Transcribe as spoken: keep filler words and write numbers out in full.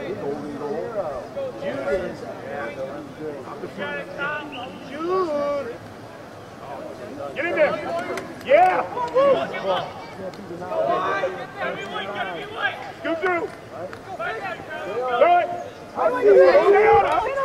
Jude! Get in there! Yeah! Scoot through! Good! Go down!